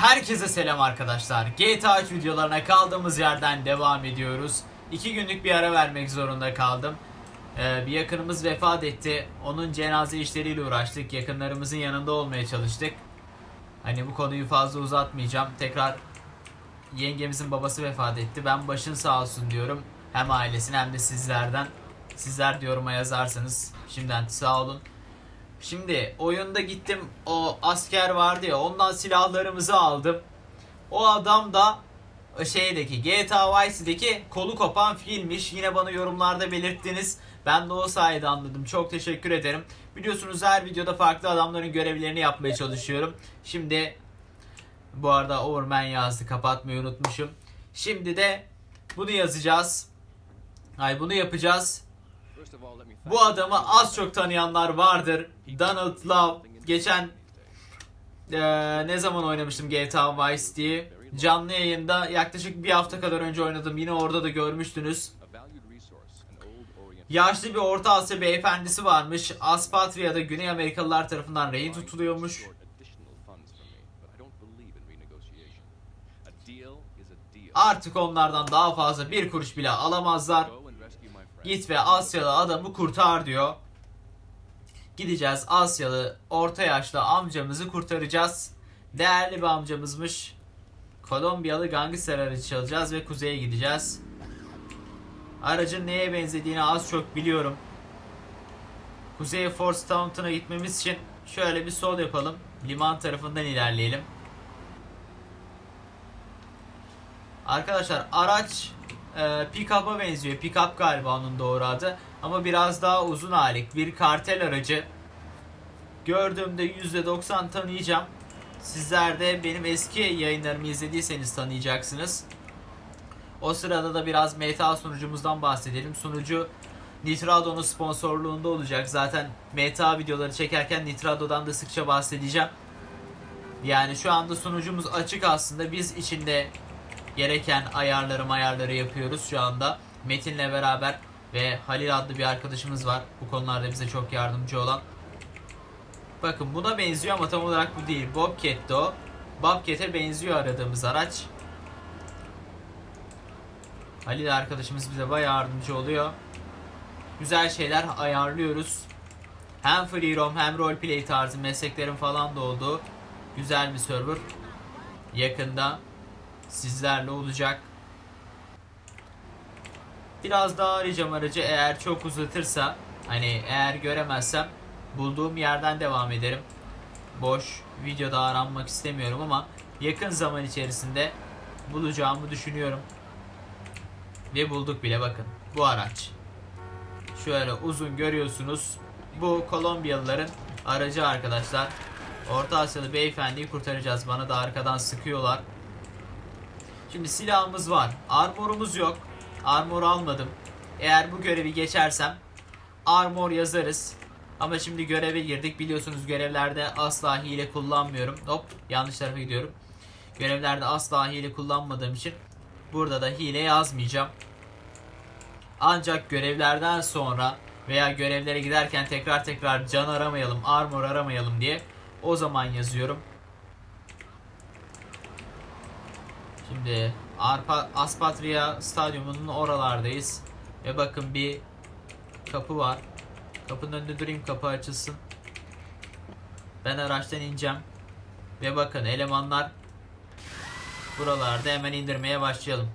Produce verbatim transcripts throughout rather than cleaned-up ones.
Herkese selam arkadaşlar. G T A üç videolarına kaldığımız yerden devam ediyoruz. İki günlük bir ara vermek zorunda kaldım. Ee, bir yakınımız vefat etti. Onun cenaze işleriyle uğraştık. Yakınlarımızın yanında olmaya çalıştık. Hani bu konuyu fazla uzatmayacağım. Tekrar yengemizin babası vefat etti. Ben başın sağ olsun diyorum. Hem ailesine hem de sizlerden. Sizler de yoruma yazarsanız şimdiden sağ olun. Şimdi oyunda gittim, o asker vardı ya, ondan silahlarımızı aldım. O adam da şeydeki G T A Vice City'deki kolu kopan filmmiş. Yine bana yorumlarda belirttiniz. Ben de o sayede anladım. Çok teşekkür ederim. Biliyorsunuz her videoda farklı adamların görevlerini yapmaya çalışıyorum. Şimdi bu arada Overman yazdı, kapatmayı unutmuşum. Şimdi de bunu yazacağız. Ay bunu yapacağız. Bu adamı az çok tanıyanlar vardır. Donald Love. Geçen ee, ne zaman oynamıştım G T A Vice City'yi? Canlı yayında yaklaşık bir hafta kadar önce oynadım. Yine orada da görmüştünüz. Yaşlı bir Orta Asya beyefendisi varmış. Aspatria'da Güney Amerikalılar tarafından rehin tutuluyormuş. Artık onlardan daha fazla bir kuruş bile alamazlar. Git ve Asyalı adamı kurtar diyor. Gideceğiz, Asyalı orta yaşlı amcamızı kurtaracağız. Değerli bir amcamızmış. Kolombiyalı gangster aracı çalacağız ve kuzeye gideceğiz. Aracın neye benzediğini az çok biliyorum. Kuzeye Fort Staunton'a gitmemiz için şöyle bir sol yapalım. Liman tarafından ilerleyelim. Arkadaşlar araç e, pick-up'a benziyor. Pick-up galiba onun doğru adı. Ama biraz daha uzun hali. Bir kartel aracı. Gördüğümde yüzde doksan tanıyacağım. Sizler de benim eski yayınlarımı izlediyseniz tanıyacaksınız. O sırada da biraz M T A sunucumuzdan bahsedelim. Sunucu Nitrado'nun sponsorluğunda olacak. Zaten M T A videoları çekerken Nitrado'dan da sıkça bahsedeceğim. Yani şu anda sunucumuz açık aslında. Biz içinde gereken ayarları ayarları yapıyoruz şu anda. Metin'le beraber ve Halil adlı bir arkadaşımız var. Bu konularda bize çok yardımcı olan. Bakın buna benziyor ama tam olarak bu değil. Bobcat'te o. Bobcat'e benziyor aradığımız araç. Halil arkadaşımız bize bayağı yardımcı oluyor. Güzel şeyler ayarlıyoruz. Hem free roam hem roleplay tarzı mesleklerin falan da olduğu güzel bir server. Yakında sizlerle olacak. Biraz daha arayacağım aracı, eğer çok uzatırsa, hani eğer göremezsem bulduğum yerden devam ederim. Boş videoda aranmak istemiyorum ama yakın zaman içerisinde bulacağımı düşünüyorum. Ve bulduk bile, bakın bu araç. Şöyle uzun görüyorsunuz. Bu Kolombiyalıların aracı arkadaşlar. Orta Asyalı beyefendiyi kurtaracağız. Bana da arkadan sıkıyorlar. Şimdi silahımız var. Armorumuz yok. Armor almadım. Eğer bu görevi geçersem armor yazarız. Ama şimdi göreve girdik. Biliyorsunuz görevlerde asla hile kullanmıyorum. Hop, yanlış tarafa gidiyorum. Görevlerde asla hile kullanmadığım için burada da hile yazmayacağım. Ancak görevlerden sonra veya görevlere giderken tekrar tekrar can aramayalım, armor aramayalım diye o zaman yazıyorum. Şimdi Arpa, Aspatria Stadyumu'nun oralardayız. Ve bakın bir kapı var. Kapının önünde durayım, kapı açılsın. Ben araçtan ineceğim. Ve bakın elemanlar buralarda, hemen indirmeye başlayalım.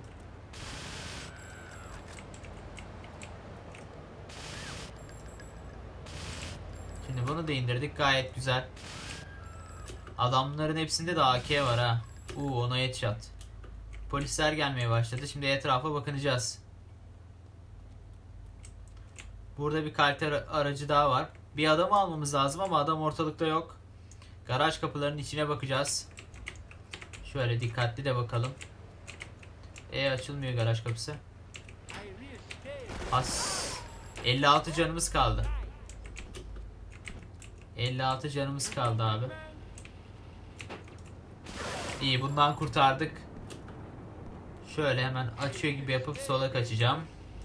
Şimdi bunu da indirdik, gayet güzel. Adamların hepsinde de A K var ha. Uuu, ona headshot. Polisler gelmeye başladı. Şimdi etrafa bakınacağız. Burada bir kalite aracı daha var. Bir adamı almamız lazım ama adam ortalıkta yok. Garaj kapılarının içine bakacağız. Şöyle dikkatli de bakalım. E açılmıyor garaj kapısı. As. elli altı canımız kaldı. elli altı canımız kaldı abi. İyi, bundan kurtardık. Şöyle hemen açıyor gibi yapıp sola kaçacağım.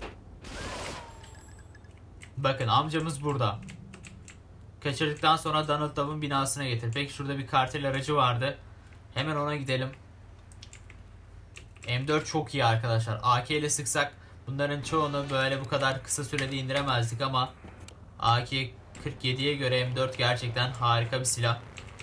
Bakın amcamız burada. Kaçırdıktan sonra Donald Love'ın binasına getir. Peki şurada bir kartel aracı vardı. Hemen ona gidelim. M dört çok iyi arkadaşlar. A K ile sıksak bunların çoğunu böyle bu kadar kısa sürede indiremezdik ama A K kırk yediye göre M dört gerçekten harika bir silah.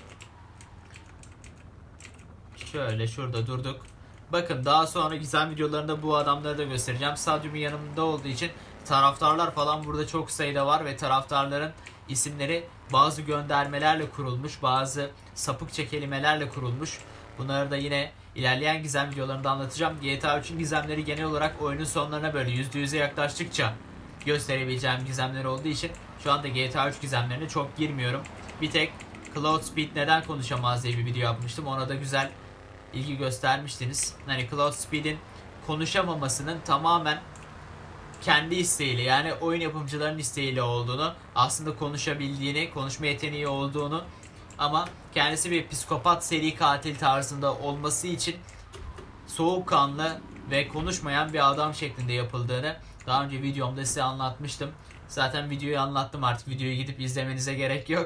Şöyle şurada durduk. Bakın daha sonra gizem videolarında bu adamları da göstereceğim. Stadyumun yanımda olduğu için taraftarlar falan burada çok sayıda var ve taraftarların isimleri bazı göndermelerle kurulmuş, bazı sapıkça kelimelerle kurulmuş. Bunları da yine ilerleyen gizem videolarında anlatacağım. G T A üçün gizemleri genel olarak oyunun sonlarına böyle yüzde yüze yaklaştıkça gösterebileceğim gizemler olduğu için şu anda G T A üç gizemlerine çok girmiyorum. Bir tek Cloud Speed neden konuşamaz diye bir video yapmıştım. Ona da güzel ilgi göstermiştiniz. Hani Cloud Speed'in konuşamamasının tamamen kendi isteğiyle, yani oyun yapımcılarının isteğiyle olduğunu, aslında konuşabildiğini, konuşma yeteneği olduğunu ama kendisi bir psikopat seri katil tarzında olması için soğukkanlı ve konuşmayan bir adam şeklinde yapıldığını daha önce videomda size anlatmıştım. Zaten videoyu anlattım, artık videoyu gidip izlemenize gerek yok.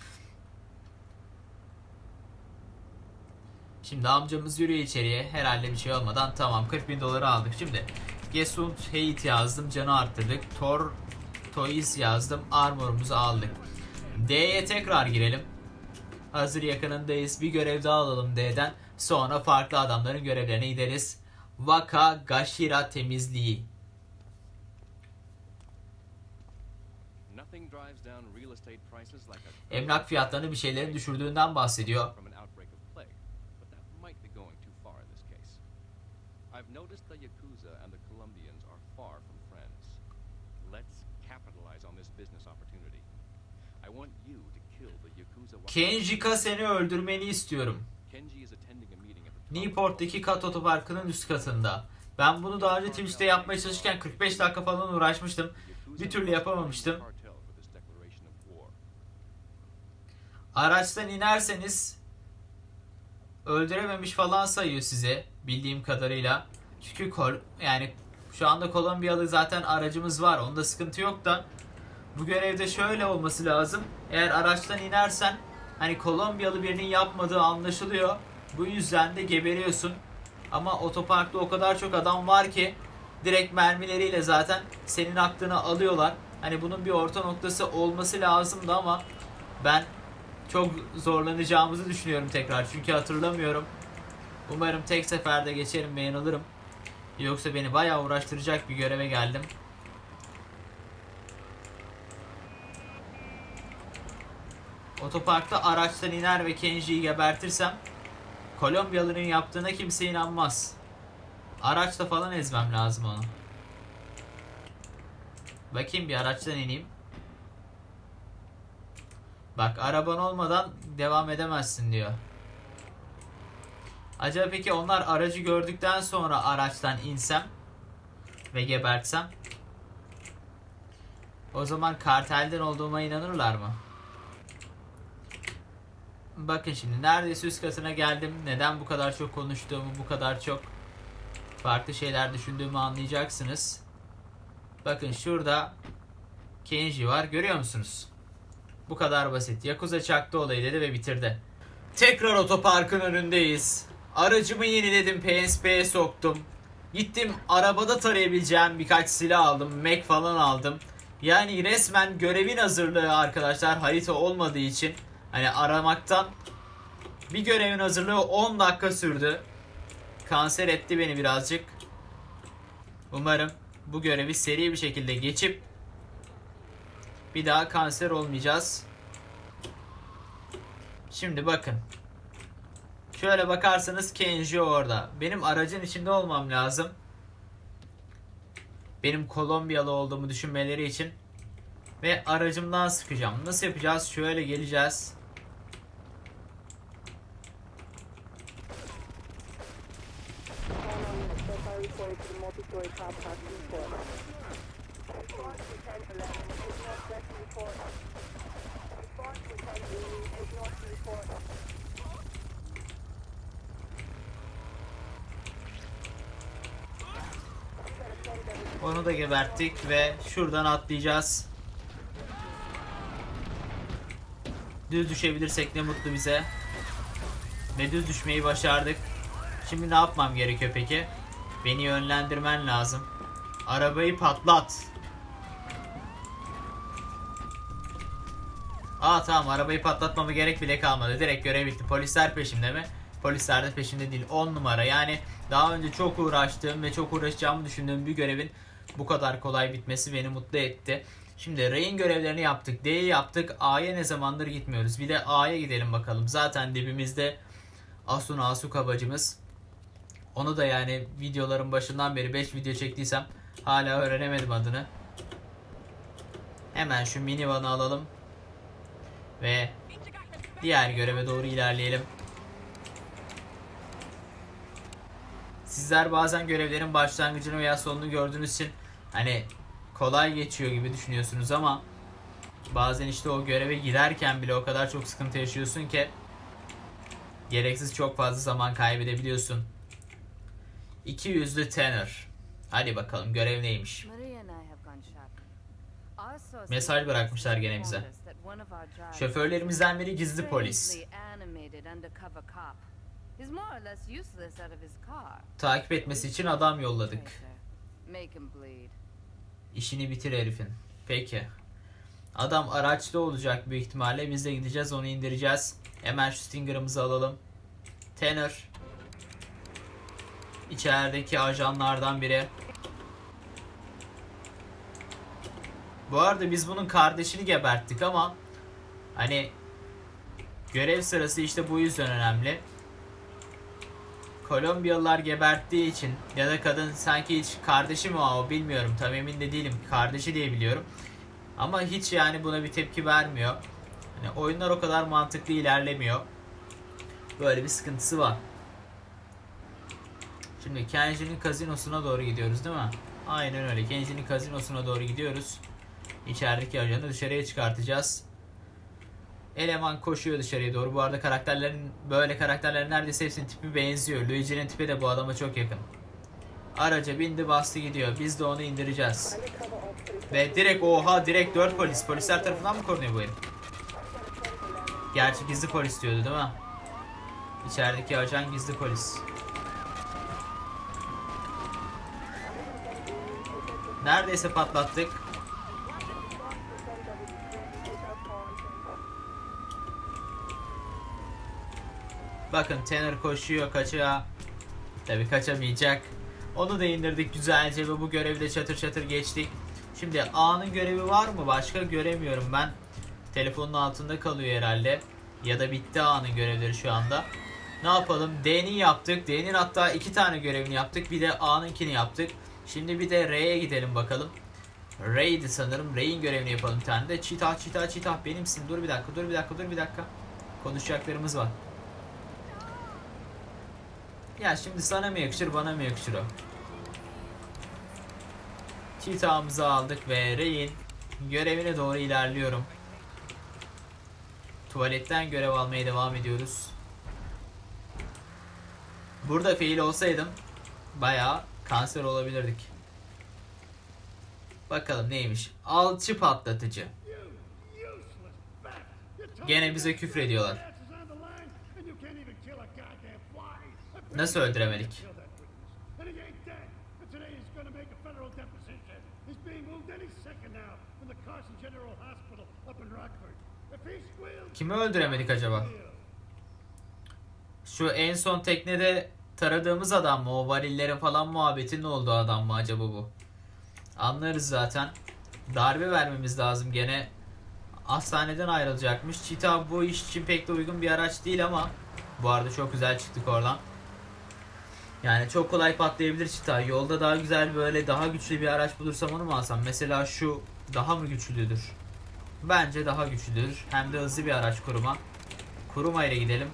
Şimdi amcamız yürüyor içeriye. Herhalde bir şey olmadan tamam, kırk bin doları aldık. Şimdi Gesund Hate yazdım, canı arttırdık. Tor Toys yazdım, armorumuzu aldık. D'ye tekrar girelim. Hazır yakınındayız. Bir görev daha alalım D'den. Sonra farklı adamların görevlerine gideriz. Wakagashira temizliği. Emlak fiyatlarını bir şeylerin düşürdüğünden bahsediyor. Kenji Kasen'i öldürmeni istiyorum. Newport'taki kat otoparkının üst katında. Ben bunu daha önce Twitch'te yapmaya çalışırken kırk beş dakika falan uğraşmıştım. Bir türlü yapamamıştım. Araçtan inerseniz öldürememiş falan sayıyor size bildiğim kadarıyla. Çünkü kol, yani şu anda Kolombiyalı zaten aracımız var. Onda sıkıntı yok da bu görevde şöyle olması lazım. Eğer araçtan inersen hani Kolombiyalı birinin yapmadığı anlaşılıyor. Bu yüzden de geberiyorsun. Ama otoparkta o kadar çok adam var ki direkt mermileriyle zaten senin aklını alıyorlar. Hani bunun bir orta noktası olması lazımdı ama ben çok zorlanacağımızı düşünüyorum tekrar. Çünkü hatırlamıyorum. Umarım tek seferde geçerim ve yanılırım. Yoksa beni bayağı uğraştıracak bir göreve geldim. Otoparkta araçtan iner ve Kenji'yi gebertirsem Kolombiyalı'nın yaptığına kimse inanmaz. Araçta falan ezmem lazım onu. Bakayım, bir araçtan ineyim. Bak, araban olmadan devam edemezsin diyor. Acaba peki onlar aracı gördükten sonra araçtan insem ve gebertsem, o zaman kartelden olduğuma inanırlar mı? Bakın şimdi neredeyse üst katına geldim. Neden bu kadar çok konuştuğumu, bu kadar çok farklı şeyler düşündüğümü anlayacaksınız. Bakın şurada Kenji var, görüyor musunuz? Bu kadar basit. Yakuza çaktı olayı dedi ve bitirdi. Tekrar otoparkın önündeyiz. Aracımı yeniledim, P S P'ye soktum. Gittim arabada tarayabileceğim birkaç silah aldım. Mac falan aldım. Yani resmen görevin hazırlığı arkadaşlar, harita olmadığı için. Hani aramaktan bir görevin hazırlığı on dakika sürdü. Kanser etti beni birazcık. Umarım bu görevi seri bir şekilde geçip bir daha kanser olmayacağız. Şimdi bakın. Şöyle bakarsanız Kenji orada. Benim aracın içinde olmam lazım. Benim Kolombiyalı olduğumu düşünmeleri için. Ve aracımdan sıkacağım. Nasıl yapacağız? Şöyle geleceğiz. Onu da geberttik ve şuradan atlayacağız. Düz düşebilirsek ne mutlu bize. ve düz düşmeyi başardık. Şimdi ne yapmam gerekiyor peki? Beni yönlendirmen lazım. Arabayı patlat. Aa tamam, arabayı patlatmama gerek bile kalmadı. Direkt görev bitti. Polisler peşimde mi? Polisler de peşimde değil. on numara. Yani daha önce çok uğraştığım ve çok uğraşacağımı düşündüğüm bir görevin bu kadar kolay bitmesi beni mutlu etti. Şimdi Ray'in görevlerini yaptık. D'yi yaptık. A'ya ne zamandır gitmiyoruz. Bir de A'ya gidelim bakalım. Zaten dibimizde Asuna Asuka bacımız. Onu da yani videoların başından beri beş video çektiysem hala öğrenemedim adını. Hemen şu minivanı alalım. Ve diğer göreve doğru ilerleyelim. Sizler bazen görevlerin başlangıcını veya sonunu gördüğünüz için hani kolay geçiyor gibi düşünüyorsunuz ama bazen işte o göreve giderken bile o kadar çok sıkıntı yaşıyorsun ki gereksiz çok fazla zaman kaybedebiliyorsun. İki yüzlü Tanner. Hadi bakalım görev neymiş? Mesaj bırakmışlar gene bize. Şoförlerimizden biri gizli polis. Takip etmesi için adam yolladık. İşini bitir herifin. Peki. Adam araçta olacak büyük ihtimalle. Biz de gideceğiz, onu indireceğiz. Hemen şu Stinger'ımızı alalım. Tanner. İçerideki ajanlardan biri. Bu arada biz bunun kardeşini geberttik ama hani görev sırası işte bu yüzden önemli. Kolombiyalılar geberttiği için ya da kadın sanki hiç kardeşi mi o bilmiyorum, tam emin de değilim, kardeşi diye biliyorum. Ama hiç yani buna bir tepki vermiyor. Yani oyunlar o kadar mantıklı ilerlemiyor. Böyle bir sıkıntısı var. Şimdi Kenji'nin kazinosuna doğru gidiyoruz değil mi? Aynen öyle. Kenji'nin kazinosuna doğru gidiyoruz. İçerideki ajanı dışarıya çıkartacağız. Eleman koşuyor dışarıya doğru. Bu arada karakterlerin böyle karakterlerin neredeyse hepsinin tipi benziyor. Luigi'nin tipi de bu adama çok yakın. Araca bindi, bastı gidiyor. Biz de onu indireceğiz. Ve direkt oha direkt dört polis. Polisler tarafından mı korunuyor bu herif? Gerçi gizli polis diyordu değil mi? İçerideki ajan gizli polis. Neredeyse patlattık. Bakın Tanner koşuyor, kaçıyor. Tabii kaçamayacak. Onu da indirdik güzelce ve bu görevi de çatır çatır geçtik. Şimdi A'nın görevi var mı? Başka göremiyorum ben. Telefonun altında kalıyor herhalde. Ya da bitti A'nın görevleri şu anda. Ne yapalım? D'nin yaptık. D'nin hatta iki tane görevini yaptık. Bir de A'nınkini yaptık. Şimdi bir de R'ye gidelim bakalım. Ray'di sanırım. Ray'in görevini yapalım bir tane de. Çita çita çita benimsin. Dur bir dakika, dur bir dakika, dur bir dakika. Konuşacaklarımız var. Ya şimdi sana mı yakışır, bana mı yakışır o? Çita'mızı aldık ve Ray'in görevine doğru ilerliyorum. Tuvaletten görev almaya devam ediyoruz. Burada fail olsaydım bayağı kanser olabilirdik. Bakalım neymiş? Alçı patlatıcı. Gene bize küfür ediyorlar. Nasıl öldüremedik? Kimi öldüremedik acaba? Şu en son teknede taradığımız adam mı? O varillerin falan muhabbetin olduğu adam mı acaba bu? Anlarız zaten. Darbe vermemiz lazım gene. Hastaneden ayrılacakmış. Cheetah bu iş için pek de uygun bir araç değil ama bu arada çok güzel çıktık oradan. Yani çok kolay patlayabilir Cheetah. Yolda daha güzel böyle daha güçlü bir araç bulursam onu mu alsam? Mesela şu daha mı güçlüdür? Bence daha güçlüdür. Hem de hızlı bir araç kuruma. Kuruma ile gidelim.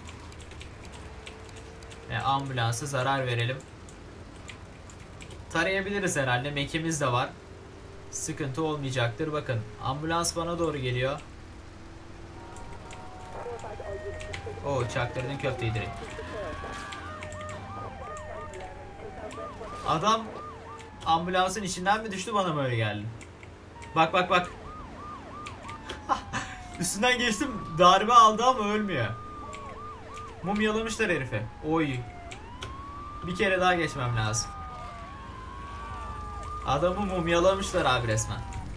Ve ambulansa zarar verelim. Tarayabiliriz herhalde. Mekimiz de var. Sıkıntı olmayacaktır. Bakın ambulans bana doğru geliyor. Oo, çaktırdın köfteyi direkt. Adam ambulansın içinden mi düştü, bana mı öyle geldi? Bak bak bak. Üstünden geçtim, darbe aldı ama ölmüyor. Mumyalamışlar herife. Oy. Bir kere daha geçmem lazım. Adamı mumyalamışlar abi resmen.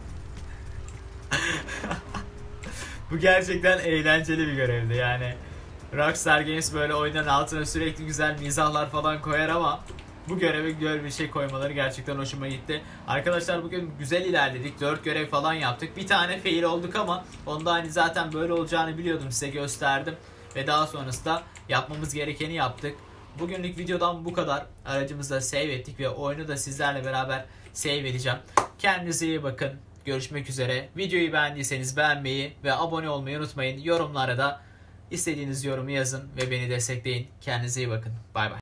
Bu gerçekten eğlenceli bir görevdi yani. Rockstar Games böyle oyunun altına sürekli güzel mizahlar falan koyar ama bu göreve güzel bir şey koymaları gerçekten hoşuma gitti. Arkadaşlar bugün güzel ilerledik. dört görev falan yaptık. Bir tane fail olduk ama onda hani zaten böyle olacağını biliyordum, size gösterdim. Ve daha sonrasında yapmamız gerekeni yaptık. Bugünlük videodan bu kadar. Aracımızda save ettik ve oyunu da sizlerle beraber save edeceğim. Kendinize iyi bakın. Görüşmek üzere. Videoyu beğendiyseniz beğenmeyi ve abone olmayı unutmayın. Yorumlara da istediğiniz yorumu yazın ve beni destekleyin. Kendinize iyi bakın. Bay bay.